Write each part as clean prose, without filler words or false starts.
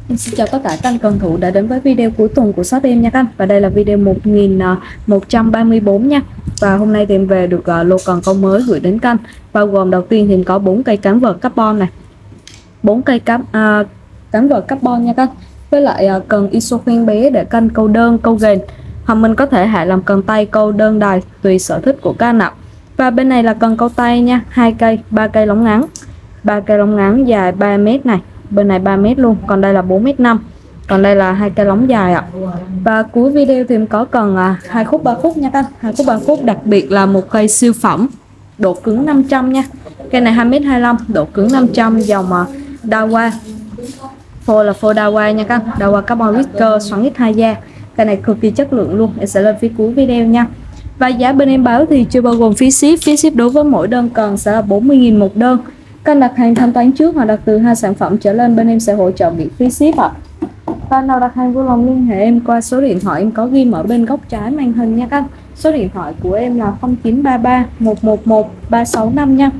Em xin chào tất cả các anh cần thủ đã đến với video cuối tuần của shop em nha các anh. Và đây là video 1134 nha. Và hôm nay thì em về được lô cần câu mới gửi đến các anh. Bao gồm đầu tiên thì có 4 cây cán vợt carbon này. 4 cây cán vợt carbon nha các anh. Với lại cần iso khoen bé để canh câu đơn, câu ghền. Hoặc mình có thể hạ làm cần tay câu đơn đài tùy sở thích của các anh ạ. Và bên này là cần câu tay nha, 2 cây, 3 cây lóng ngắn. 3 cây lóng ngắn dài 3 m này. Bên này 3 m luôn, còn đây là 4,5 m. Còn đây là 2 cây lóng dài ạ. Và cuối video thì em có cần 2 khúc 3 khúc nha các anh. 2 khúc 3 khúc, đặc biệt là một cây siêu phẩm độ cứng 500 nha. Cây này 2,25 m, độ cứng 500, dòng Daiwa. Phôi là phôi Daiwa nha các anh. Daiwa Carbon Whisker xoắn ít 2 da. Cây này cực kỳ chất lượng luôn. Em sẽ lên phía cuối video nha. Và giá bên em báo thì chưa bao gồm phí ship đối với mỗi đơn cần sẽ là 40.000 một đơn. Các anh đặt hàng thanh toán trước hoặc đặt từ 2 sản phẩm trở lên, bên em sẽ hỗ trợ miễn phí ship ạ. Và nào đặt hàng vui lòng liên hệ em qua số điện thoại em có ghi ở bên góc trái màn hình nha các anh. Số điện thoại của em là 0933 111 365 nha.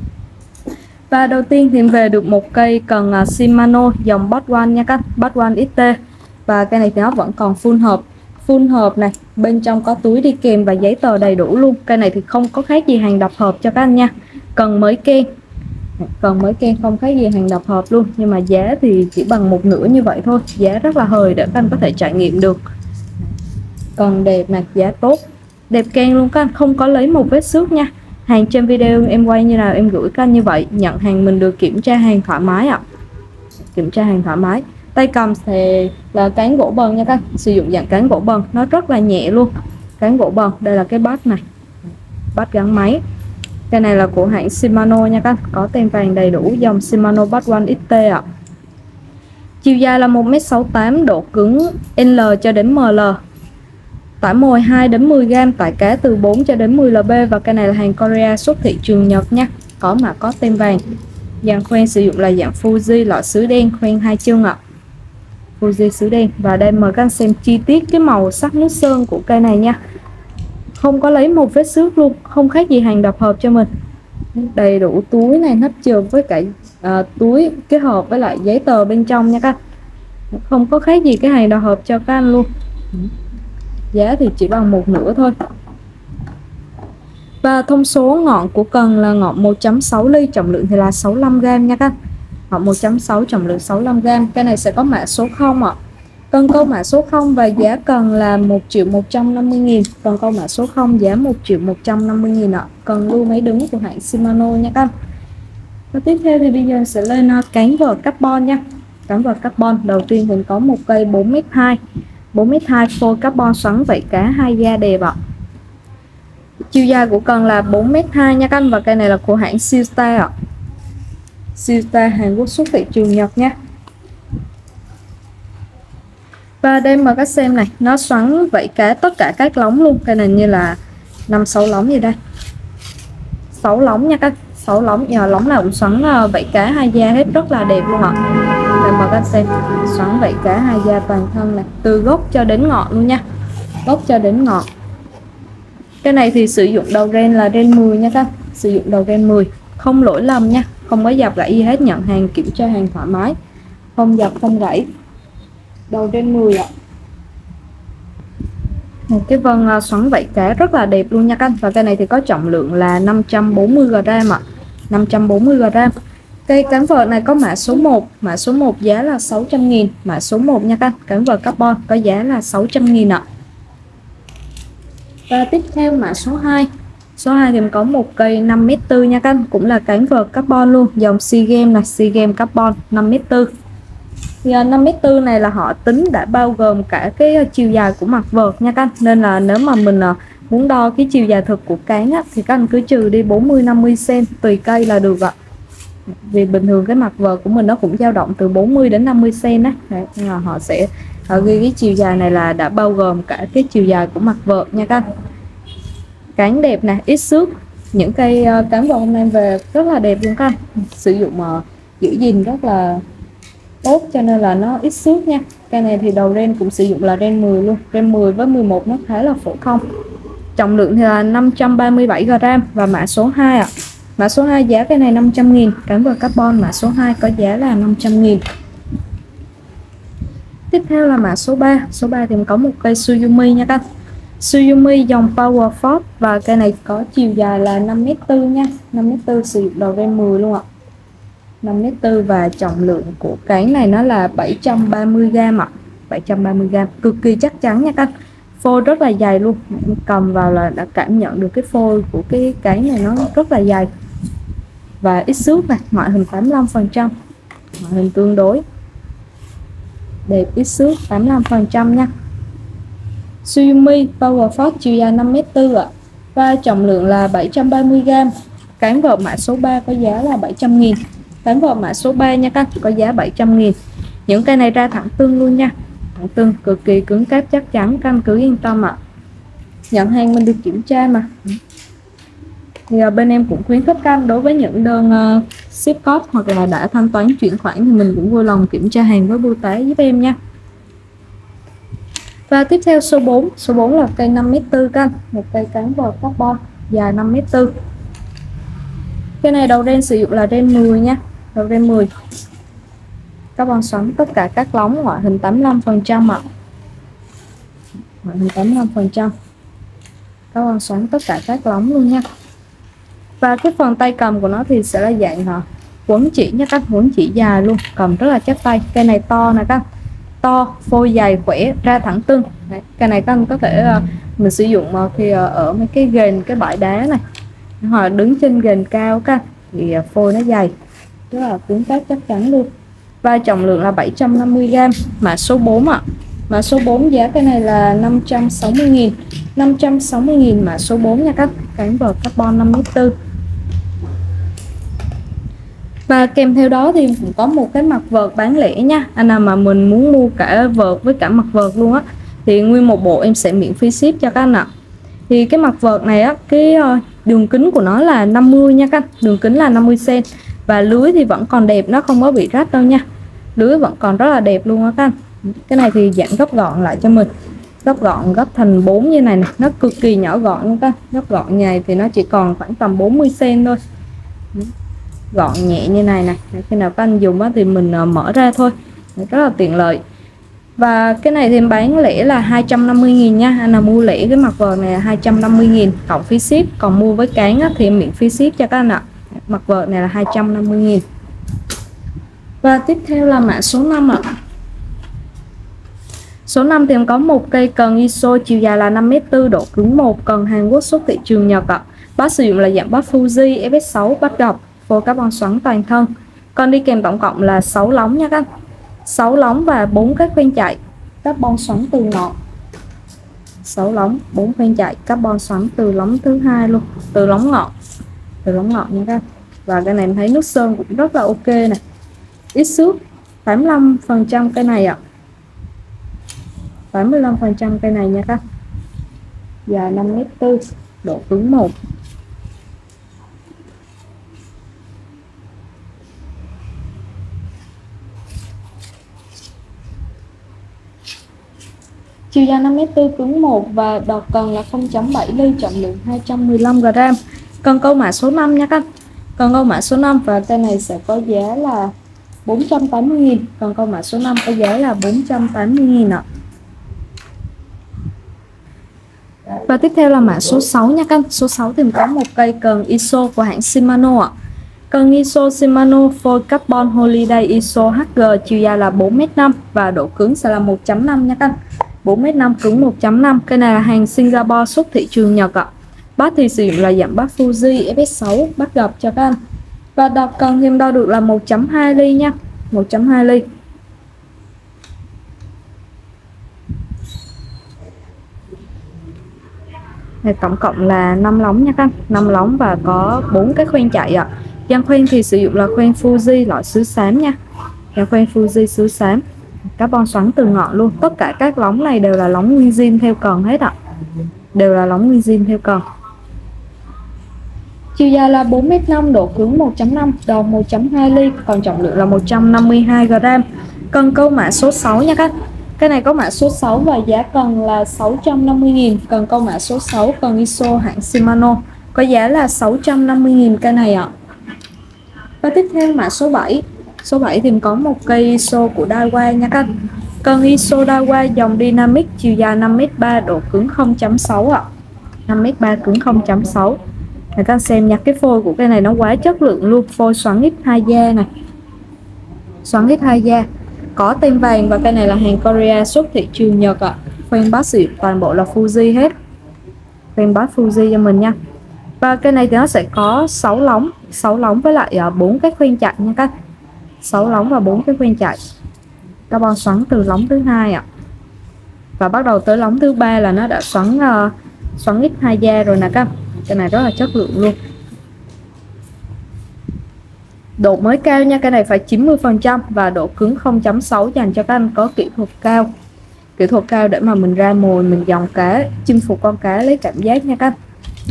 Và đầu tiên thì em về được một cây cần Shimano dòng Bot One nha các anh, Bot One XT. Và cây này thì nó vẫn còn full hộp này, bên trong có túi đi kèm và giấy tờ đầy đủ luôn. Cây này thì không có khác gì hàng đập hộp cho các anh nha. Cần mới keng, không khác gì hàng đập hộp luôn, nhưng mà giá thì chỉ bằng một nửa như vậy thôi. Giá rất là hời để các anh có thể trải nghiệm được. Còn đẹp này, giá tốt, đẹp keng luôn các anh, không có lấy một vết xước nha. Hàng trên video em quay như nào em gửi các anh như vậy. Nhận hàng mình được kiểm tra hàng thoải mái ạ. Kiểm tra hàng thoải mái. Tay cầm thì là cán gỗ bần nha các anh, sử dụng dạng cán gỗ bần, nó rất là nhẹ luôn. Cán gỗ bần, đây là cái bát này, bát gắn máy. Cái này là của hãng Shimano nha các anh, có tem vàng đầy đủ, dòng Shimano Bot One XT ạ. Chiều dài là 1m68, độ cứng L cho đến ML. Tải mồi 2 đến 10 g, tải cá từ 4 cho đến 10 lb. Và cái này là hàng Korea xuất thị trường Nhật nha, có mã có tem vàng. Dàn khoen sử dụng là dạng Fuji, loại sứ đen, khoen 2 chân ạ. Fuji sứ đen. Và đây mời các anh xem chi tiết cái màu sắc nước sơn của cây này nha. Không có lấy một vết xước luôn, không khác gì hàng đập hộp cho mình. Đầy đủ túi này, nắp chườm với cả túi cái hộp với lại giấy tờ bên trong nha các anh. Không có khác gì cái hàng đập hộp cho các anh luôn. Giá thì chỉ bằng một nửa thôi. Và thông số ngọn của cần là ngọn 1.6 ly, trọng lượng thì là 65 g nha các anh. Ngọn 1.6, trọng lượng 65 g. Cái này sẽ có mã số 0 ạ. Cần câu mã số 0 và giá cần là 1.150.000. Cần câu mã số 0 giá 1.150.000 ạ. Cần lưu máy đứng của hãng Shimano nha các anh. Và tiếp theo thì bây giờ sẽ lên cán vợt carbon nha. Cán vợt carbon đầu tiên thì có một cây 4m2. 4m2 phôi carbon xoắn vảy cá 2 da đẹp ạ. Chiều dài của cần là 4m2 nha các anh. Và cây này là của hãng Seastar ạ. Seastar Hàn Quốc xuất thị trường Nhật nha. Và đây mà các xem này, nó xoắn vảy cá tất cả các lóng luôn. Cây này như là 5-6 lóng gì đây, 6 lóng nha các, 6 lóng, nhờ lóng nào cũng xoắn vảy cá 2 da hết, rất là đẹp luôn ạ. Đây mà các xem, xoắn vảy cá 2 da toàn thân này, từ gốc cho đến ngọn luôn nha, gốc cho đến ngọn. Cái này thì sử dụng đầu ren là ren 10 nha các, sử dụng đầu ren 10, không lỗi lầm nha, không có dập gãy gì hết. Nhận hàng kiểm tra hàng thoải mái, không dập không gãy. Đầu ren 10 ạ. Một cái vân xoắn vảy cá rất là đẹp luôn nha các anh. Và cây này thì có trọng lượng là 540 g ạ. 540 g. Cây cán vợt này có mã số 1. Mã số 1 giá là 600.000. Mã số 1 nha các anh. Cán vợt carbon có giá là 600.000 ạ. Và tiếp theo mã số 2. Số 2 thì có một cây 5m4 nha các anh. Cũng là cán vợt carbon luôn. Dòng Seagame là Seagame carbon 5m4. Thì 5m4 này là họ tính đã bao gồm cả cái chiều dài của mặt vợt nha các anh. Nên là nếu mà mình muốn đo cái chiều dài thực của cán á, thì các anh cứ trừ đi 40-50 cm tùy cây là được ạ. Vì bình thường cái mặt vợt của mình nó cũng dao động từ 40 đến 50 cm đấy. Nên là họ sẽ ghi cái chiều dài này là đã bao gồm cả cái chiều dài của mặt vợt nha các anh. Cán đẹp nè, ít xước. Những cây cán vợt hôm nay về rất là đẹp luôn các anh. Sử dụng giữ gìn rất là tốt cho nên là nó ít xước nha. Cây này thì đầu ren cũng sử dụng là ren 10 luôn. Ren 10 với 11 nó khá là phổ thông. Trọng lượng thì là 537 g. Và mã số 2 ạ. Mã số 2 giá cây này 500.000. Cán vợt carbon mã số 2 có giá là 500.000. Tiếp theo là mã số 3. Số 3 thì có một cây Suzumi nha các. Suzumi dòng Power Force và cây này có chiều dài là 5m4 nha. 5m4 sử dụng đầu ren 10 luôn ạ. 5m4 và trọng lượng của cán này nó là 730g ạ. 730g, cực kỳ chắc chắn nha các. Phôi rất là dày luôn. Cầm vào là đã cảm nhận được cái phôi của cái cán này nó rất là dày. Và ít xước này, ngoại hình 85%. Ngoại hình tương đối đẹp, ít xước 85% nha. Suzumi Power Force chiều dài 5m4 ạ. Và trọng lượng là 730g. Cán vợt mã số 3 có giá là 700.000. Cán vợt mã số 3 nha các, có giá 700.000. Những cây này ra thẳng tương luôn nha. Thẳng tương cực kỳ cứng cáp chắc chắn, căn cứ yên tâm ạ. Nhận hàng mình được kiểm tra mà. Thì bên em cũng khuyến khích canh đối với những đơn ship code hoặc là đã thanh toán chuyển khoản thì mình cũng vui lòng kiểm tra hàng với bưu tá giúp em nha. Và tiếp theo số 4. Số 4 là cây 5m4 canh, một cây cán vợt carbon dài 5m4. Cây này đầu ren sử dụng là ren 10 nha, đầu ren 10. Carbon xoắn tất cả các lóng, ngoại hình 85% ạ. Ngoại hình 85%. Carbon xoắn tất cả các lóng luôn nha. Và cái phần tay cầm của nó thì sẽ là dạng quấn chỉ nha các, quấn chỉ dài luôn, cầm rất là chắc tay. Cây này to nè các, to, phôi dày, khỏe, ra thẳng tưng. Đấy, cây này các anh có thể mình sử dụng khi ở mấy cái ghềnh, cái bãi đá này, hoặc là đứng trên ghềnh cao các thì phôi nó dày, rất là cứng cáp chắc chắn luôn. Và trọng lượng là 750g, mã số 4 ạ. Mã số 4 giá cái này là 560.000. 560.000 mã số 4 nha các, cán vợt carbon 5m4. Và kèm theo đó thì cũng có một cái mặt vợt bán lẻ nha. Anh nào mà mình muốn mua cả vợt với cả mặt vợt luôn á thì nguyên một bộ em sẽ miễn phí ship cho các anh ạ. Thì cái mặt vợt này á, cái đường kính của nó là 50 nha các, đường kính là 50 cm. Và lưới thì vẫn còn đẹp, nó không có bị rách đâu nha. Lưới vẫn còn rất là đẹp luôn á các anh. Cái này thì dạng gấp gọn lại cho mình, gấp gọn, gấp thành 4 như này nè, nó cực kỳ nhỏ gọn luôn các. Gấp gọn này thì nó chỉ còn khoảng tầm 40 cm thôi. Gọn nhẹ như này nè, khi nào các anh dùng thì mình mở ra thôi, rất là tiện lợi. Và cái này thì em bán lẻ là 250.000 nha. Anh nào mua lẻ cái mặt vợt này là 250.000 cộng phí ship, còn mua với cán thì em miễn phí ship cho các anh ạ. Mặt vợt này là 250.000. Và tiếp theo là mã số 5 ạ. Số 5 thì em có một cây cần ISO chiều dài là 5m4, độ cứng 1, cần Hàn Quốc, xuất thị trường Nhật ạ. Bát sử dụng là dạng bát Fuji FS6, bát gọc, phôi carbon xoắn toàn thân. Con đi kèm tổng cộng là 6 lóng nha các. 6 lóng và 4 cái khoen chạy carbon xoắn từ ngọn. 6 lóng, 4 khoen chạy carbon xoắn từ lóng thứ hai luôn, từ lóng ngọn. Từ lóng ngọn nha các. Và cái này em thấy nước sơn cũng rất là ok này. Ít xước, 85% cây này ạ. 85% cây này nha các. Dài 5m4, độ cứng 1. Chiều dài 5m4, cứng 1 và đọt cần là 0.7 ly, trọng lượng 215g. Cần câu mã số 5 nha các. Cần câu mã số 5 và cây này sẽ có giá là 480.000. Cần câu mã số 5 có giá là 480.000 ạ. Và tiếp theo là mã số 6 nha các. Số 6 thì có một cây cần ISO của hãng Shimano ạ. Cần ISO Shimano phôi carbon Holiday ISO HG, chiều dài là 4m5 và độ cứng sẽ là 1.5 nha các. 4m5, cứng 1.5. Cây này là hàng Singapore, xuất thị trường Nhật ạ. Bát thì sử dụng là dạng bát Fuji FS6, bát gập cho các anh. Và đọt cần thì em đo được là 1.2 ly nha, 1.2 ly. Này, tổng cộng là 5 lóng nha các anh, 5 lóng và có 4 cái khoen chạy ạ. Dàn khoen thì sử dụng là khoen Fuji loại sứ xám nha. Dàn khoen Fuji sứ xám, carbon xoắn từ ngọn luôn. Tất cả các lóng này đều là lóng nguyên zin theo cần hết ạ. Đều là lóng nguyên zin theo cần. Chiều dài là 4m5, độ cứng 1.5, đòn 1.2 ly, còn trọng lượng là 152g. Cần câu mã số 6 nha các. Cái này có mã số 6 và giá cần là 650.000. Cần câu mã số 6, cần ISO hãng Shimano, có giá là 650.000 cây này ạ. Và tiếp theo mã số 7. Số 7 thì có một cây ISO của Daiwa nha các. Cần Isodawa dòng Dynamic chiều dài 5m3, độ cứng 0.6 ạ. 5m3 cứng 0.6. Các bạn xem nha, cái phôi của cái này nó quá chất lượng luôn, phôi xoắn ít 2 da này. Xoắn ít 2 da. Có tem vàng và cái này là hàng Korea xuất thị trường Nhật ạ. Khoen bát xịn, toàn bộ là Fuji hết. Khoen bát Fuji cho mình nha. Và cái này thì nó sẽ có 6 lóng với lại 4 cái khoen chạy nha các. 6 lóng và 4 cái khoen chạy. Carbon xoắn từ lóng thứ 2 ạ. Và bắt đầu tới lóng thứ 3 là nó đã xoắn ít 2 da rồi nè các. Cái này rất là chất lượng luôn. Độ mới cao nha, cái này phải 90% và độ cứng 0.6 dành cho các anh có kỹ thuật cao. Kỹ thuật cao để mà mình ra mồi, mình dòng cá, chinh phục con cá lấy cảm giác nha các anh.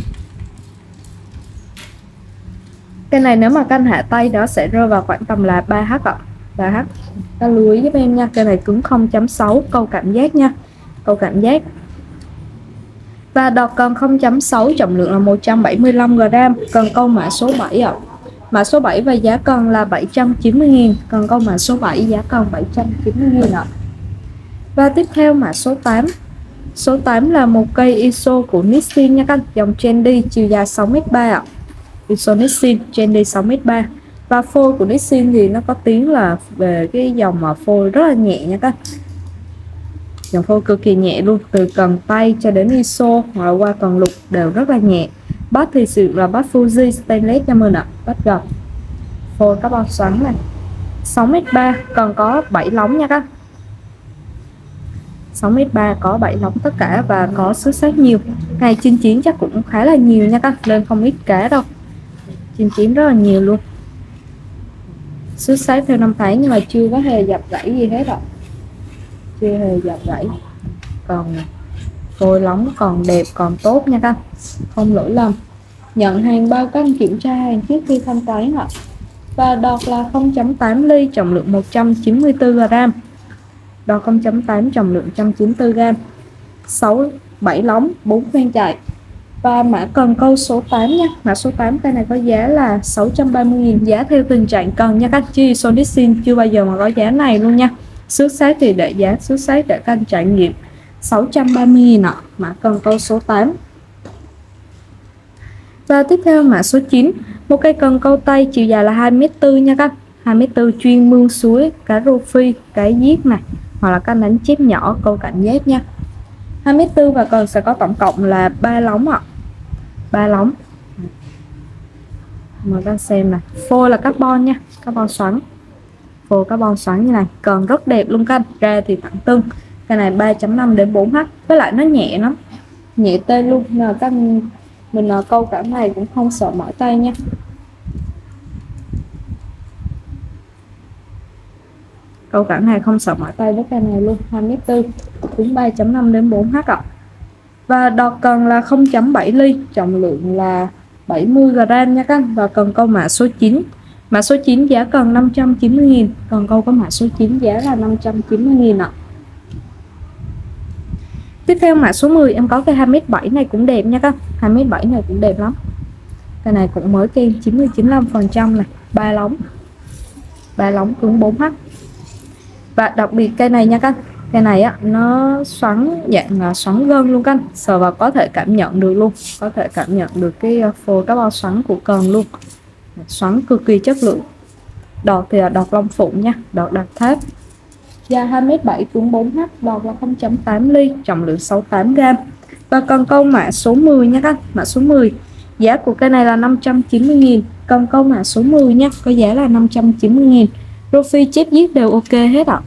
Cái này nếu mà các anh hạ tay đó sẽ rơi vào khoảng tầm là 3H ạ. 3H. Ta lưu ý giúp em nha, cái này cứng 0.6, câu cảm giác nha. Câu cảm giác. Và đọt cần 0.6, trọng lượng là 175g, cần câu mã số 7 ạ. Mã số 7 và giá cần là 790.000, cần câu mã số 7 giá cần 790.000 ạ. Và tiếp theo mã số 8. Số 8 là một cây ISO của Nissin nha các anh, dòng Trendy chiều dài 6m3 ạ. ISO Nissin Trendy 6m3. Và phôi của Nissin thì nó có tiếng là về cái dòng mà phôi rất là nhẹ nha các anh. Dòng phôi cực kỳ nhẹ luôn, từ cần tay cho đến ISO hoặc là qua cần lục đều rất là nhẹ. Bát thì sử dụng là bát Fuji stainless cho mình ạ, bát gập. Phôi carbon xoắn này. 6m3, còn có 7 lóng nha các. 6m3 có 7 lóng tất cả và có xước sát nhiều. Ngày chinh chiến chắc cũng khá là nhiều nha các, lên không ít cá đâu. Chinh chiến rất là nhiều luôn. Xước sát theo năm tháng nhưng mà chưa có hề dập gãy gì hết ạ. Chưa hề dập gãy. Còn phôi lóng còn đẹp, còn tốt nha các, không lỗi lầm. Nhận hàng bao các anh kiểm tra hàng trước khi thanh toán ạ. Và đọt là 0.8 ly, trọng lượng 194g. Đọt 0.8, trọng lượng 194g. 7 lóng, 4 khoen chạy. Và mã cần câu số 8 nha. Mã số 8 cây này có giá là 630.000, giá theo tình trạng cần nha các chị. ISO Nissin chưa bao giờ mà có giá này luôn nha. Xước sát thì để giá xước sát để các anh trải nghiệm. 630.000 ạ. Mã cần câu số 8. Và tiếp theo mã số 9, một cây cần câu tay chiều dài là 2m4 nha các. 2m4 chuyên mương suối, cá rô phi, cá giết này, hoặc là các đánh chép nhỏ câu cảnh giác nha. 2m4 và cần sẽ có tổng cộng là 3 lóng ạ. 3 lóng. Mời các xem này. Phôi là carbon nha, carbon xoắn. Phôi carbon xoắn như này, cần rất đẹp luôn các. Ra thì thẳng tưng. Cái này 3.5 đến 4H, với lại nó nhẹ lắm. Nhẹ tên luôn, là các mình câu cả này cũng không sợ mỏi tay nha. Câu cả này không sợ mỏi tay với cây này luôn. 2m4 cũng 3.5 đến 4H ạ. Và đọt cần là 0.7 ly, trọng lượng là 70g nha các. Và cần câu mã số 9. Mã số 9 giá cần 590.000, cần câu có mã số 9 giá là 590.000 ạ. Tiếp theo mã số 10 em có cái 2m7 này cũng đẹp nha các. 2m7 này cũng đẹp lắm. Cái này cũng mới kem 90-95% này, 3 lóng. 3 lóng cứng 4H. Và đặc biệt cây này nha các. Cây này á nó xoắn dạng xoắn gân luôn các. Sờ vào có thể cảm nhận được luôn, có thể cảm nhận được cái phôi carbon xoắn của cần luôn. Xoắn cực kỳ chất lượng. Đọt thì là đọt lông phụng nha, đọt đặt thép. Dài 2m7 cứng 4H, đọt là 0.8 ly, trọng lượng 68g. Và cần câu mã số 10 nha các. Mã số 10. Giá của cây này là 590.000, cần câu mã số 10 nha, có giá là 590.000. Rô phi chép viết đều ok hết ạ.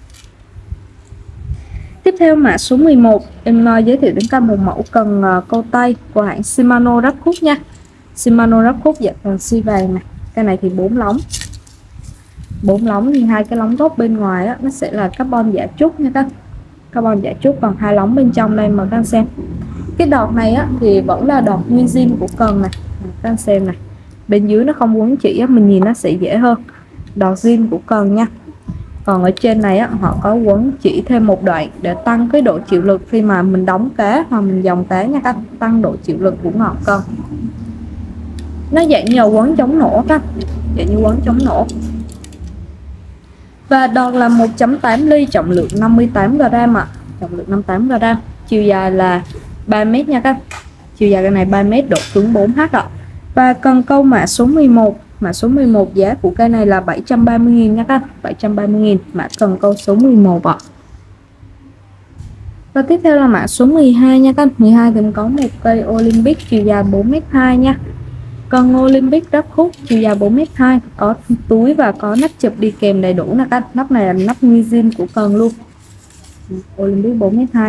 Tiếp theo mã số 11 em giới thiệu đến các một mẫu cần câu tay của hãng Shimano Rakut nha. Shimano Rakut dạng cần xi vàng này. Cái này thì 4 lóng. 4 lóng thì hai cái lóng gốc bên ngoài á, nó sẽ là carbon giả trúc nha các. Carbon giả trúc, còn hai lóng bên trong đây mà các anh xem. Cái đọt này á thì vẫn là đọt nguyên zin của cần này. Các anh xem này. Bên dưới nó không quấn chỉ á, mình nhìn nó sẽ dễ hơn. Đọt zin của cần nha. Còn ở trên này á, họ có quấn chỉ thêm một đoạn để tăng cái độ chịu lực khi mà mình đóng cá hoặc mình dòng cá nha các. Tăng độ chịu lực của ngọn cần. Nó dạng như quấn chống nổ các. Dạng như quấn chống nổ. Và đọt là 1.8 ly, trọng lượng 58 g ạ. Trọng lượng 58 g. Chiều dài là 3 m nha các. Chiều dài cái này 3 m, độ cứng 4H ạ. Và cần câu mã số 11. Mã số 11 giá của cây này là 730.000 nha các. 730.000, mã cần câu số 11 ạ. Và tiếp theo là mã số 12 nha các. 12 thì có một cây Olympic chiều dài 4m2 nha. Cần Olympic đắp khúc chiều dài 4m2, có túi và có nắp chụp đi kèm đầy đủ nè các. Nắp này là nắp nguyên zin của cần luôn. Olympic 4m2.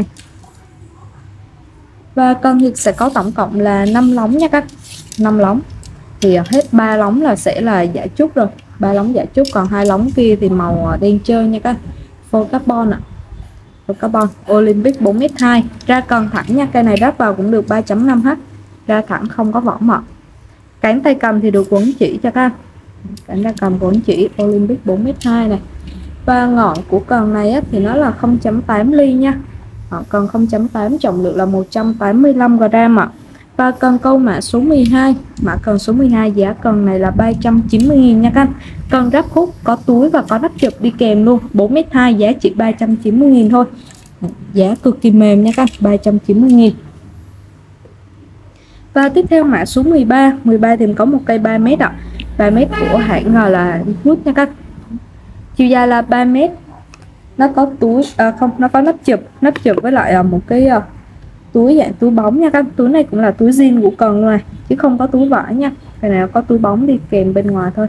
Và cần thì sẽ có tổng cộng là 5 lóng nha các. 5 lóng. Thì hết 3 lóng là sẽ là giả trúc rồi. 3 lóng giả trúc, còn 2 lóng kia thì màu đen trơn nha các. Phôi carbon ạ. Phôi carbon Olympic 4m2. Ra cần thẳng nha, cây này ráp vào cũng được 3.5H. Ra thẳng không có vỏ mọt. Cánh tay cầm thì được quấn chỉ cho các. Cánh tay cầm quấn chỉ Olympic 4m2 này. Và ngọn của cần này á, thì nó là 0.8 ly nha. Cần 0.8, trọng lượng là 185 g ạ. Và cần câu mã số 12. Mã cần số 12 giá cần này là 390.000 nha các. Cần ráp khúc, có túi và có nắp chụp đi kèm luôn. 4m2 giá chỉ 390.000 thôi. Giá cực kỳ mềm nha các, 390.000. Và tiếp theo mã số 13. 13 thì có một cây 3m ạ. 3m của hãng là Wood nha các. Chiều dài là 3m. Nó có túi không, nó có nắp chụp với lại một cái túi dạng túi bóng nha các. Túi này cũng là túi zin của cần luôn này, chứ không có túi vải nha. Cái này có túi bóng đi kèm bên ngoài thôi.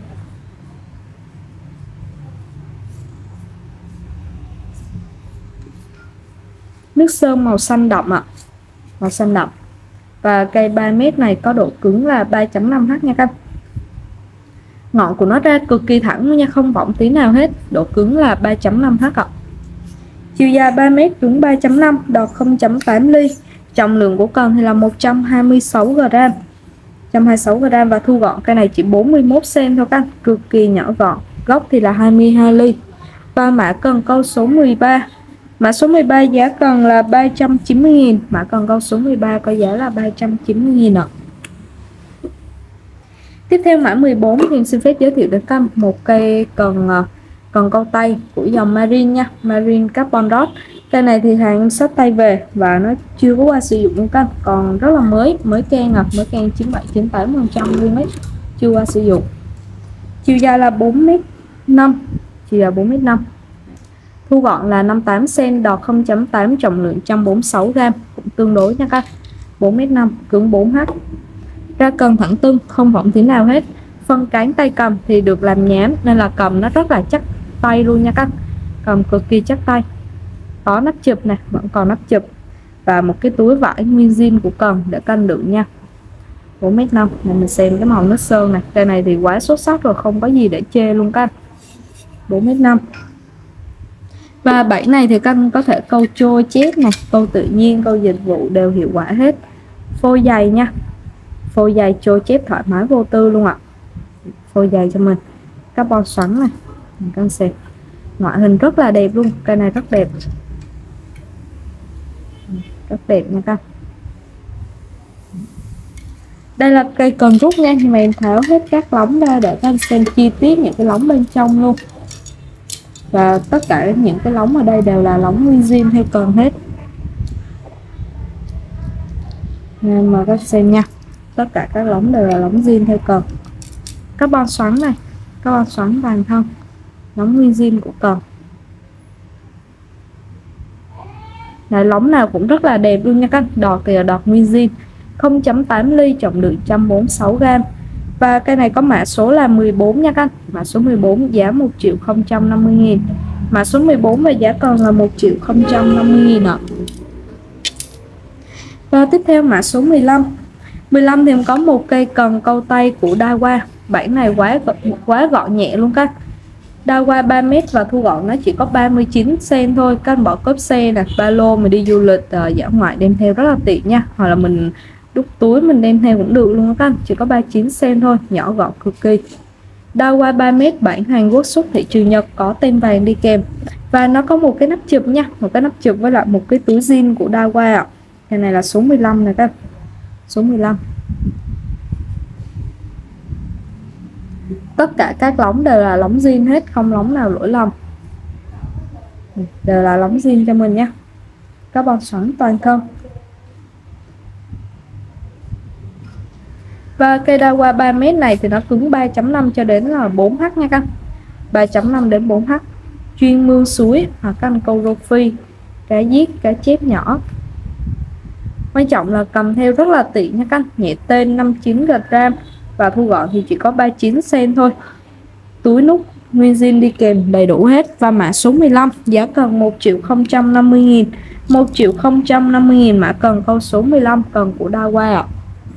Nước sơn màu xanh đậm ạ. Màu xanh đậm. Và cây 3m này có độ cứng là 3.5H nha các. Ngọn của nó ra cực kỳ thẳng luôn nha, không võng tí nào hết. Độ cứng là 3.5H ạ. Chiều dài 3m, cứng 3.5, đọt 0.8 ly. Trọng lượng của cần thì là 126 g. 126 g và thu gọn cây này chỉ 41 cm thôi các, cực kỳ nhỏ gọn. Gốc thì là 22 ly. Và mã cần câu số 13. Mã số 13 giá cần là 390.000. Mã cần câu số 13 có giá là 390.000 ạ. Tiếp theo mã 14 thì xin phép giới thiệu đến các một cây cần câu tay của dòng Marine nha. Marine Carbon Rod. Cây này thì hàng xách tay về và nó chưa có qua sử dụng luôn các, còn rất là mới can à, mới can 97-98% luôn ấy, chưa qua sử dụng. Chiều dài là 4m5, chiều dài 4m5. Thu gọn là 58 cm, đọt 0.8, trọng lượng 146 g, cũng tương đối nha các. 4m5, cứng 4H. Ra cần thẳng tưng, không võng tí nào hết. Phân cánh tay cầm thì được làm nhám nên là cầm nó rất là chắc tay luôn nha các. Cầm cực kỳ chắc tay. Có nắp chụp này, vẫn còn nắp chụp. Và một cái túi vải nguyên zin của cần để cân đựng nha. 4m5. Này mình xem cái màu nước sơn này. Cây này thì quá xuất sắc rồi, không có gì để chê luôn các. 4m5. Và bẫy này thì cân có thể câu trôi chép này, câu tự nhiên, câu dịch vụ đều hiệu quả hết. Phôi dày nha. Phôi dày trôi chép thoải mái vô tư luôn ạ. Phôi dày cho mình. Carbon xoắn này. Mình cân xem. Ngoại hình rất là đẹp luôn, cây này rất đẹp. Rất đẹp nha các. Đây là cây cần rút nha, nhưng mà em tháo hết các lóng ra để các anh xem chi tiết những cái lóng bên trong luôn. Và tất cả những cái lóng ở đây đều là lóng nguyên zin theo cần hết. Nên mà các xem nha. Tất cả các lóng đều là lóng zin theo cần. Carbon xoắn này, carbon xoắn vàng thân. Lóng nguyên zin của cần. Này, lóng nào cũng rất là đẹp luôn nha các. Đọt thì là đọt nguyên zin, 0.8 ly, trọng lượng 146 g. Và cây này có mã số là 14 nha các. Mã số 14 giá 1.050.000. Mã số 14 và giá cần là 1.050.000 ạ. Và tiếp theo mã số 15. 15 thì có một cây cần câu tay của Daiwa. Bản này quá gọn nhẹ luôn các. Daiwa 3m và thu gọn nó chỉ có 39 cm thôi. Các anh bỏ cốp xe nè, ba lô mình đi du lịch dã ngoại đem theo rất là tiện nha. Hoặc là mình đút túi mình đem theo cũng được luôn các anh. Chỉ có 39 cm thôi, nhỏ gọn cực kỳ. Daiwa 3m, bản Hàn Quốc, xuất thị trường Nhật, có tem vàng đi kèm. Và nó có một cái nắp chụp nha, một cái nắp chụp với lại một cái túi zin của Daiwa ạ. Cái này là số 15 này các. Số 15. Tất cả các lóng đều là lóng zin hết, không lóng nào lỗi lầm. Đều là lóng zin cho mình nhé. Carbon xoắn toàn thân. Và cây Daiwa 3m này thì nó cứng 3.5 cho đến là 4h nha các. 3.5 đến 4h. Chuyên mương suối hoặc các câu rô phi, cá giết, cá chép nhỏ. Quan trọng là cầm theo rất là tiện nha các. Nhẹ tên 59g và thu gọn thì chỉ có 39cm thôi. Túi nút nguyên zin đi kèm đầy đủ hết. Và mã số 15 giá cần 1.050.000. 1.050.000 mã cần câu số 15, cần của Daiwa ạ.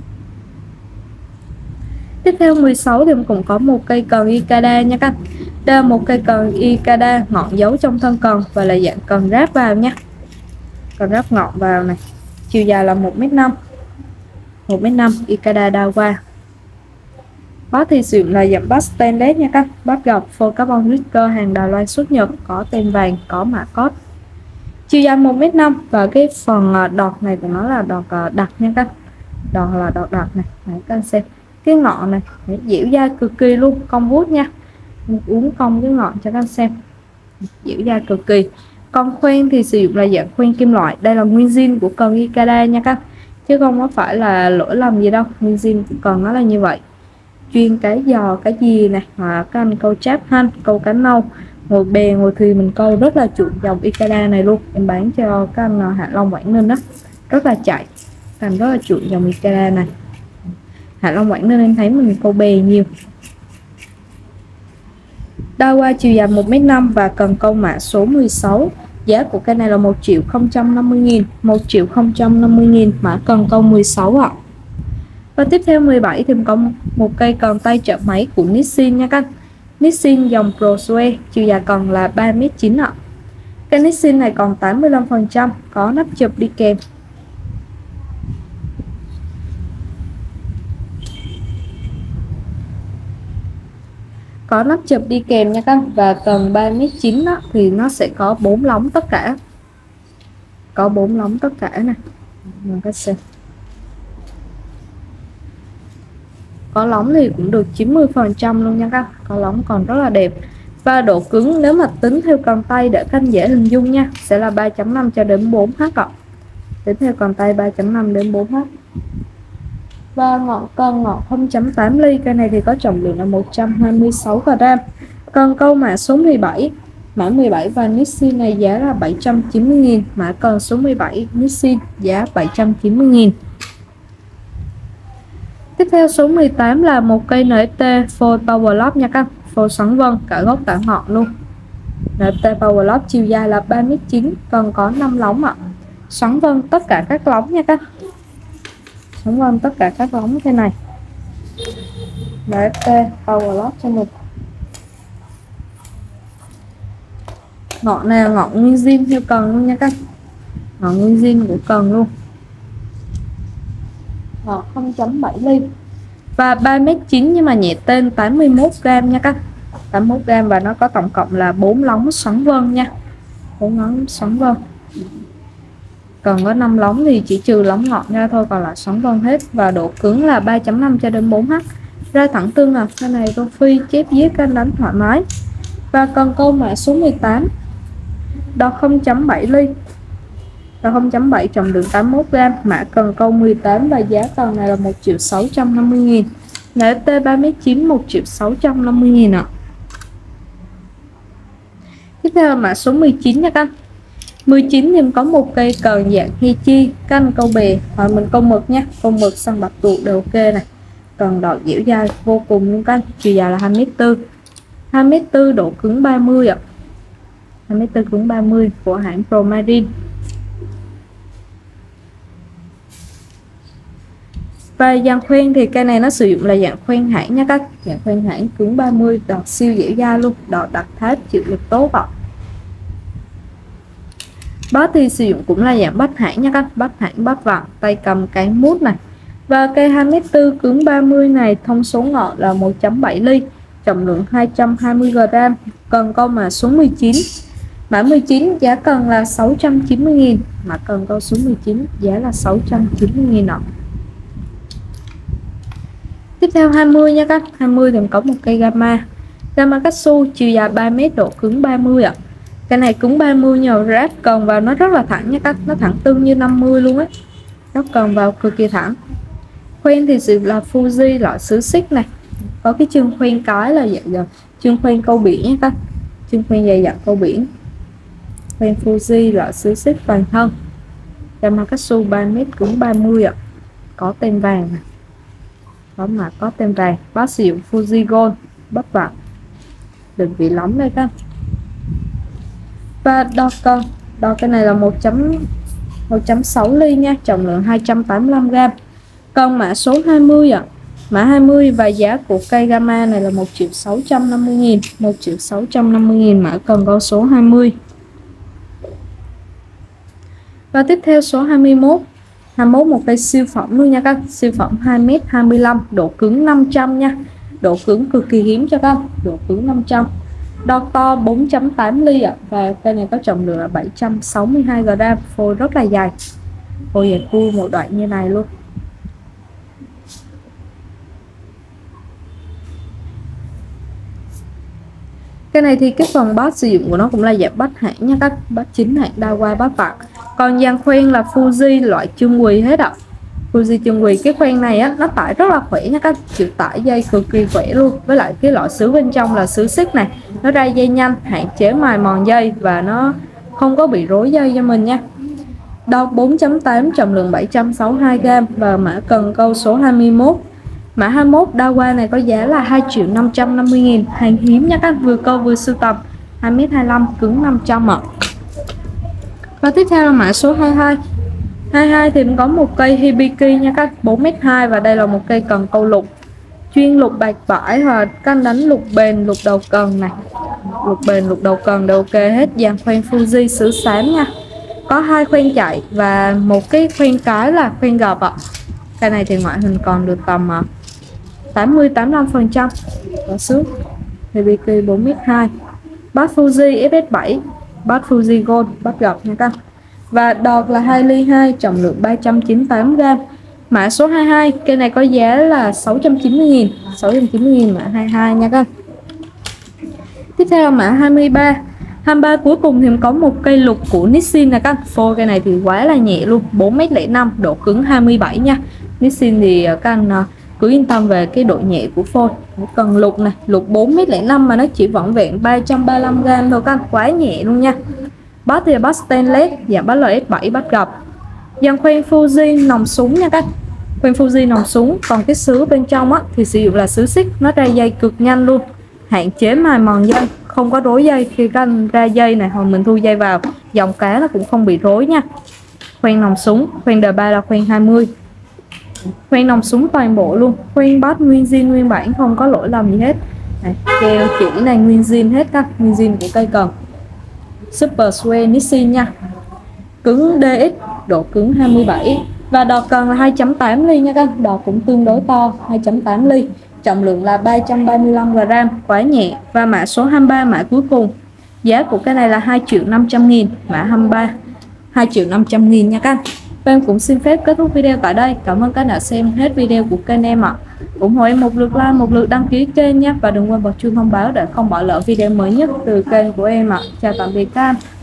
Tiếp theo 16 thì cũng có một cây cần Ikeda nha các. Đây là một cây cần Ikeda ngọn giấu trong thân cần và là dạng cần ráp vào nha. Cần ráp ngọn vào này. Chiều dài là 1m5. 1m5 Ikeda Daiwa. Bát thì sử dụng là dạng bát stainless nha các. Bát gọc phô carbon Ricker hàng Đài Loan xuất Nhật, có tem vàng, có mã code. Chiều dài 1m5 và cái phần đọt này của nó là đọt đặc nha các. Đọt là đọt đặc này, hãy các xem. Cái ngọn này dẻo dai cực kỳ luôn, cong vuốt nha. Uống cong cái ngọn cho các xem. Dẻo dai cực kỳ. Con khoen thì sử dụng là dạng khoen kim loại. Đây là nguyên zin của cần Ikeda nha các. Chứ không có phải là lỗi lầm gì đâu. Nguyên zin của cần nó là như vậy. Chuyên cái giò, cái gì này, hoặc các anh câu cháp hanh, câu cá nâu, ngồi bè, ngồi thuyền mình câu rất là chuộng dòng Ikeda này luôn. Em bán cho các anh Hạ Long Quảng Ninh đó, rất là chạy, các anh rất là chuộng dòng Ikeda này. Hạ Long Quảng Ninh em thấy mình câu bè nhiều. Daiwa chiều dài 1m5 và cần câu mã số 16. Giá của cây này là 1.050.000. 1.050.000 mã cần câu 16 ạ. Và tiếp theo 17 thì có một cây cần tay trợ máy của Nissin nha các. Nissin dòng Pro Sway, chiều dài cần là 3m9 ạ. Cây Nissin này còn 85%, có nắp chụp đi kèm. Có nắp chụp đi kèm nha các. Và cần 3m9 đó, thì nó sẽ có 4 lóng tất cả. Có 4 lóng tất cả này. Các xem. Có lóng thì cũng được 90% luôn nha các. Có lóng còn rất là đẹp. Và độ cứng nếu mà tính theo cần tay để các anh dễ hình dung nha, sẽ là 3.5 cho đến 4h ạ. Tính theo cần tay 3.5 đến 4h. Và ngọn cần ngọn 0.8 ly. Cây này thì có trọng lượng là 126g. Cần câu mã số 17. Mã 17 và Nissin này giá là 790.000. Mã cần số 17 Nissin giá 790.000. Tiếp theo số 18 là một cây NFT phôi Power Lock nha các. Phôi xoắn vân cả gốc cả ngọn luôn. NFT Power Lock chiều dài là 3m9, cần có 5 lóng ạ. Xoắn vân tất cả các lóng nha các. Xoắn vân tất cả các lóng thế này. NFT Power Lock cho mình. Ngọn này là ngọn nguyên zin theo cần luôn nha các. Ngọn nguyên zin của cần luôn. Ngọn 0.7 ly. Và 3m9 nhưng mà nhẹ tên 81g nha các. 81g và nó có tổng cộng là 4 lóng xoắn vân nha. 4 lóng xoắn vân. Còn có 5 lóng thì chỉ trừ lóng ngọn ra thôi, còn lại xoắn vân hết. Và độ cứng là 3.5 cho đến 4h. Ra thẳng tương là cái này rô phi chép viết canh đánh thoải mái. Và cần câu mã số 18. Đo 0.7 ly. Đo 0.7 trọng lượng 81g. Mã cần câu 18 và giá cần này là 1.650.000. NFT 3m9 1.650.000 ạ. Tiếp theo là mã số 19 nha các. 19 thì có một cây cần dạng Hichi, canh câu bè hoặc mình câu mực nha. Câu mực săn bạc tuộc đều ok này. Cần đọt dẻo dai vô cùng luôn canh. Chiều dài là 2m4. 2m4 độ cứng 30 ạ. 2m4 cứng 30 của hãng Promarine. Và dàn khoen thì cây này nó sử dụng là dạng khoen hãng nha các. Dạng khoen hãng cứng 30, đọt siêu dẻo dai luôn, đọt đặc tháp chịu lực tốt ạ. Bát thì sử dụng cũng là dạng bát hãng nha các. Bát hãng bát vặn, tay cầm cái mút này. Và cây 2m4 cứng 30 này thông số ngọn là 1.7 ly, trọng lượng 220g. Cần câu mà số 19. Mã 19 giá cần là 690.000. Mã cần câu số 19 giá là 690.000 ạ. Tiếp theo 20 nha các. 20 thì có một cây Gamma. Gamma Katsu chiều dài 3m, độ cứng 30 ạ. Cái này cứng 30 nhờ ráp cần vào nó rất là thẳng nha các, nó thẳng tưng như 50 luôn á, nó cần vào cực kỳ thẳng. Khoen thì sẽ là Fuji loại xứ xích này, có cái chân khoen cái là dạng giờ chân khoen câu biển nha các, chân khoen dày dặn câu biển. Khoen Fuji loại xứ xích toàn thân, Yamakatsu 3m cứng 30 ạ, có tem vàng này, có mặt có tem vàng. Bát sử dụng Fuji Gold, bắp vặn, đừng bị lóng đây các. Và đo cân, đo cái này là 1.6 ly nha, trọng lượng 285g, cân mã số 20 ạ. Mã 20 và giá của cây Gamma này là 1.650.000, 1.650.000 mã cần con số 20. Và tiếp theo số 21. 21 một cây siêu phẩm luôn nha các, siêu phẩm 2m25, độ cứng 500 nha. Độ cứng cực kỳ hiếm cho các, độ cứng 500. Đo to 4.8 ly ạ. Và cây này có trọng lượng là 762g, phôi rất là dài. Phôi dày cua một đoạn như này luôn. Cái này thì cái phần bát sử dụng của nó cũng là dạng bát hãng nha các, bát chính hãng đa qua bát vặn. Còn dàn khoen là Fuji loại chân quỳ hết ạ. Fuji chân quỳ, cái khoen này á nó tải rất là khỏe nha các, chịu tải dây cực kỳ khỏe luôn. Với lại cái loại sứ bên trong là sứ xích này, nó ra dây nhanh, hạn chế mài mòn dây và nó không có bị rối dây cho mình nha. Đo 4.8, trọng lượng 762g và mã cần câu số 21. Mã 21 đa qua này có giá là 2.550.000, hàng hiếm nha các, vừa câu vừa sưu tầm, 2m25 cứng 500 ạ. Và tiếp theo là mã số 22. 22 thì cũng có một cây Hibiki nha các, 4m2 và đây là một cây cần câu lục, chuyên lục bạc vải và canh đánh lục bền, lục đầu cần này, lục bền lục đầu cần đều ok hết. Dàn khoen Fuji sứ xám nha, có 2 khoen chạy và một cái khoen cái là khoen gập ạ. Cây này thì ngoại hình còn được tầm 80-85%. Có xước Hibiki 4m2, bát Fuji FS7, bát Fuji Gold, bát gập nha các. Và đọt là 2 ly 2, trọng lượng 398g. Mã số 22, cây này có giá là 690.000, 690.000 mã 22 nha các. Tiếp theo là mã 23. 23 cuối cùng thì có một cây lục của Nissin nè các. Phôi cây này thì quá là nhẹ luôn, 4m05, độ cứng 27 nha. Nissin thì các anh cứ yên tâm về cái độ nhẹ của phôi. Cần lục này, lục 4m05 mà nó chỉ vỏn vẹn 335g thôi các anh, quá nhẹ luôn nha. Bát thì là bát stainless, dạng bát LS7, bát gập. Dàn khoen Fuji nòng súng nha các, khoen Fuji nòng súng. Còn cái sứ bên trong á thì sử dụng là sứ xích, nó ra dây cực nhanh luôn, hạn chế mài mòn dây, không có rối dây. Khi các anh ra dây này hoặc mình thu dây vào, dòng cá nó cũng không bị rối nha. Khoen nòng súng, khoen D3 là khoen 20, khoen nòng súng toàn bộ luôn, khoen bát nguyên zin nguyên bản, không có lỗi lầm gì hết. Này, keo chỉ này nguyên zin hết các, nguyên zin của cây cần. Super Suede Nissin nha, cứng DX, độ cứng 27 và đọt cần là 2.8 ly nha các, đọt cũng tương đối to, 2.8 ly, trọng lượng là 335g, quá nhẹ. Và mã số 23, mã cuối cùng, giá của cái này là 2.500.000, mã 23, 2.500.000 nha các. Và em cũng xin phép kết thúc video tại đây. Cảm ơn các đã xem hết video của kênh em ạ. ủng hộ em một lượt like, một lượt đăng ký kênh nhé, và đừng quên bật chuông thông báo để không bỏ lỡ video mới nhất từ kênh của em ạ. Chào tạm biệt các anh.